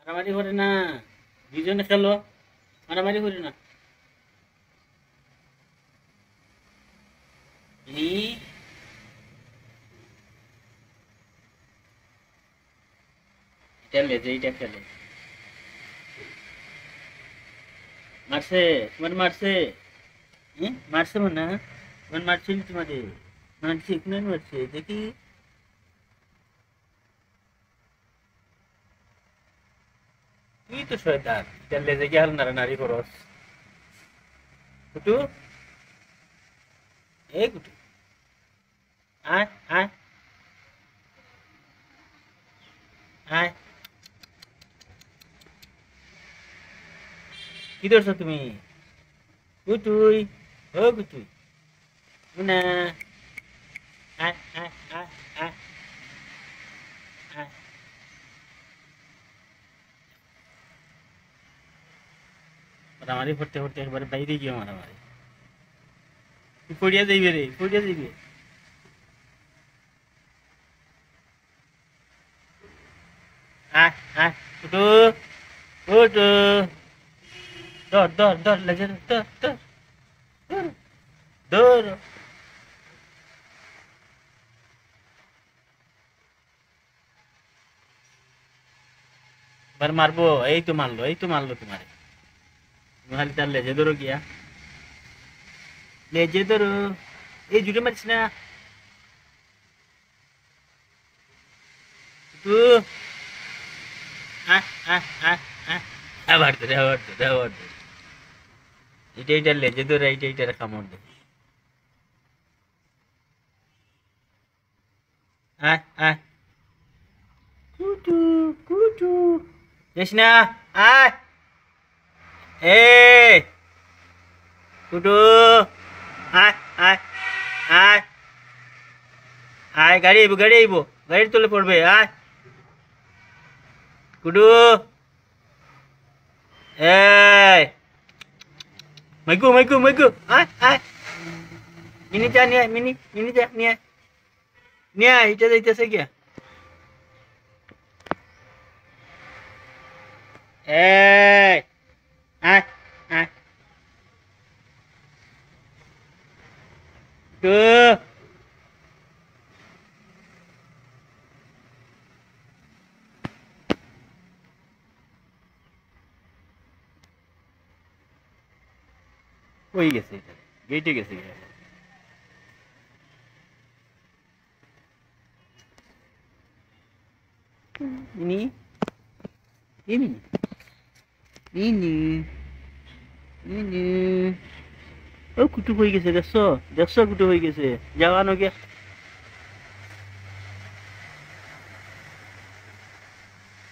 মারামারি করে না, দুজনে খেলো, মারামারি করে না। ই খেলে যেইটা খেলে মারছে, তোমার মারছে, মারছে মনে না, তোমার মারছে তোমাদের, মারছে কোন মারছে দেখি। তুই তো শয়তান, তেলে যে গেল নাড়ানাড়ি করস। কুটু, এই কুটু, আয় আয় আয়, কি ধরছো তুমি? কুটুই, ও কুটুই, না, আয় আয় আয় আয় আয়। মারামারি করতে করতে একবারে বাইরে গিয়ে মারামারি, তুই পড়িয়া যাইবে রে, পড়িয়া যাইবে। আয় আয় কুটু, কুটু, ধর ধর ধর লেজে ধর ধর ধর ধর। এবার মারবো, এই তো মারলো, এই তো মারলো তোমারে। তুমি খালি তার লেজে ধরো গিয়া, লেজে ধরো, এই জুড়ে মারিস না তুই। আহ আহ আহ আহ, আবার ধরে আবার ধরে আবার ধরে, এটা এটা লেজে ধরে, এইটা এইটার কামড় দে। আয় আয় কুটু, কুটু, যাস না, আয়, এই কুটু, আয় আয় আয় আয়, গাড়ি আইব, গাড়ি আইব, গাড়ির তলে পড়বে, আয় কুটু, এই মাইকু মাইকু মাইকু, আয় আয়, মিনি যা নিয়ে আয়, মিনি মিনি যা নিয়ে আয়, নিয়ে আয়, এটা যাইতেছে গিয়া। এই আয় আয় তো, কই গেছে এটা, গেটে গেছে গিয়া। মিনি মিনি মিনি মিনি, ও কুটু হয়ে গেছে, দেখছো দেখছো, কুটু হয়ে গেছে, যাওয়া নগে।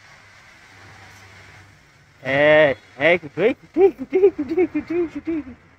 এই এই কুটু, এই কুটু, কুটু কুটু কুটু কুটু।